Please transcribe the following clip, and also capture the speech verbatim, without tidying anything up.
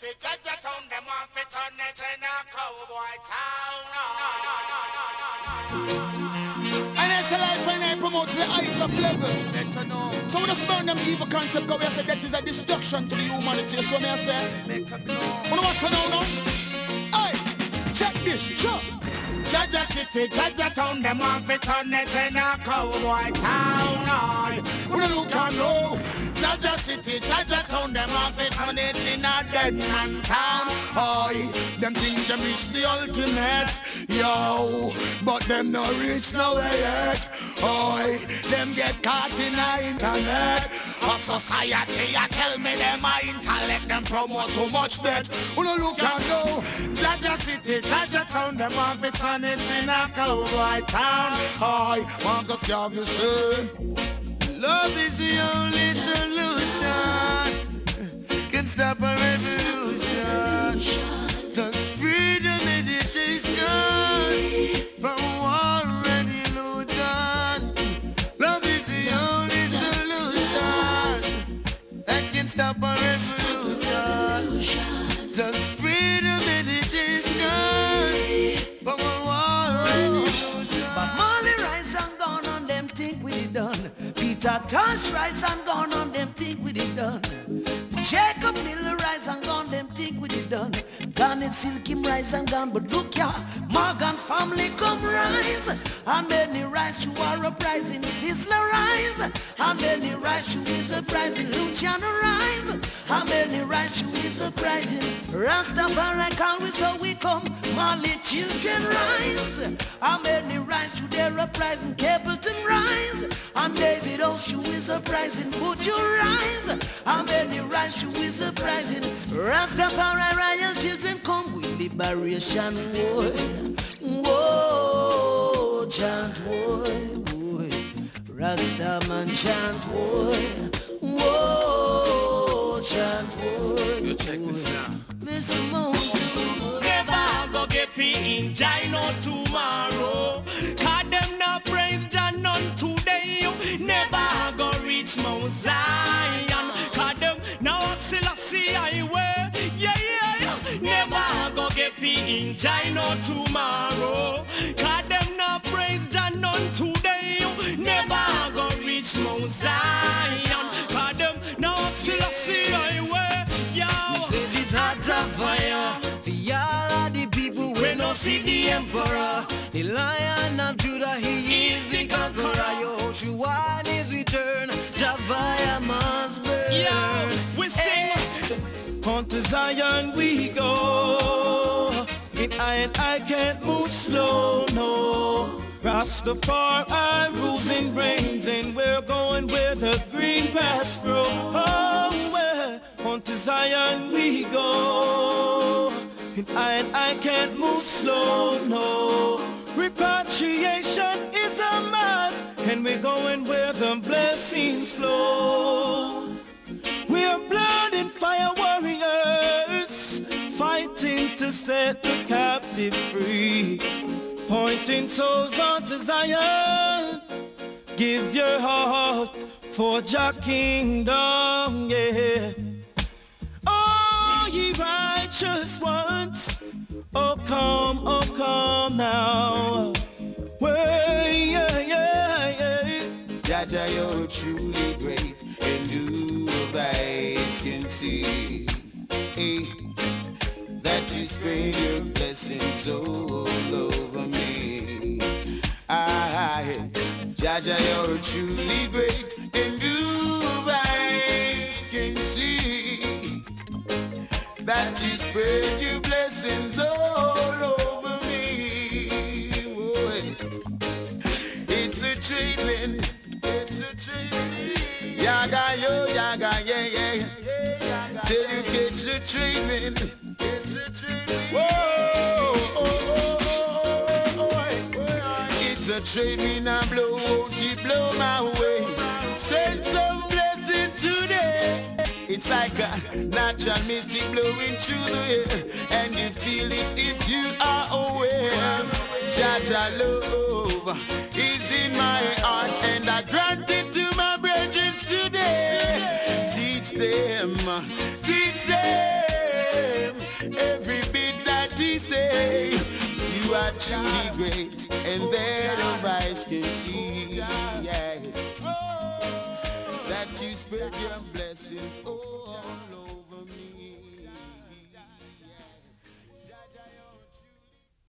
city, Jaja town, them off it on it in a cowboy town. And it's a life when I promote the highest of level. Better know. So we just burn them evil concept, because we say that is a destruction to the humanity. So me I say, Better know. wanna watch it now, now? Hey, check this, check. Jaja city, Jaja town, them off it on it in a cowboy town. Aye. Wanna look and know. Jaja city, Jaja town, them off it on it in a dead man town. Aye. Them think them reach the ultimate, yo, but them no reach nowhere yet. Aye. Them get caught in the internet of society. I tell me them a intellect, them promote too much debt. Wanna look and know. Jaja city, Jaja town, them off it on it in a cowboy town. Aye. Marcus Garvey say, love is the only solution, can stop a revolution. Just freedom, meditation, from war and illusion. Love is the only solution that can stop a revolution. Just freedom, meditation, from war and illusion. But Molly Rice and gone on them think we it done. Peter Tosh Rice and gone on them think we it done. Jacob Miller Rice and gone them think we it done. Garnet Silky Rice and gone, but look ya, Morgan family come rise. And many Rice you are uprising, Sizzler rise. And many Rice you is uprising, Luciano rise. And many Rice you is uprising, Rastafari call we so we come, Mali children rise. And many Rice you there uprising, Capleton rise. And David Oshu is uprising, would you rise? And many Rice you is uprising, Rastafari royal children come with liberation war. Whoa, chant war, boy. Rastaman chant war. Whoa, chant war. Yo, check this out. Mister Moon. Never go get free in China tomorrow. Cause them not praise Jah none today. Never go reach Mount Zion. Cause them now Selassie highway. Yeah, yeah, yeah. Never go get free in China tomorrow. Cause them not praise Jah none today. Never go reach Mount Zion. Cause them now Selassie highway. Yeah. Say this heart of fire for all of the people when no see the emperor. The Lion of Judah, he is the conqueror. Yoshua is return, Javaya must burn. Yeah, we sing. On to Zion we go. In I and I can't move slow, no. Rastafari rules and reigns, and we're going where the green grass grows. Oh, where on to Zion we go. And I and I can't move slow, no. Repatriation is a must, and we're going where the blessings flow. We are blood and fire warriors, fighting to set the captive free. Pointing souls onto Zion, give your heart for Jah kingdom, yeah. Oh, ye righteous ones, oh come, oh come now. Well, yeah, yeah, yeah. Jaja, you're truly great, and new eyes can see. Hey, that you spread your blessings all over me. I, Jaja, you're truly great, and new eyes can see. That you spread your blessings all over me. Boy. It's a treatment, it's a treatment. Yaga yo, yaga, yeah, yeah. Till you catch the treatment, it's a treatment. Whoa, oh, oh, oh, oh, oh. It's a treatment, I blow, won't you blow my way? Send some blessing today. It's like a natural mystic blowing through the air, and you feel it if you are aware. Jaja love is in my heart, and I grant it to my brethren today. Teach them, teach them. him every bit that he say. You are truly great, and that of eyes can see. Yeah. That you spread your blessings. Oh.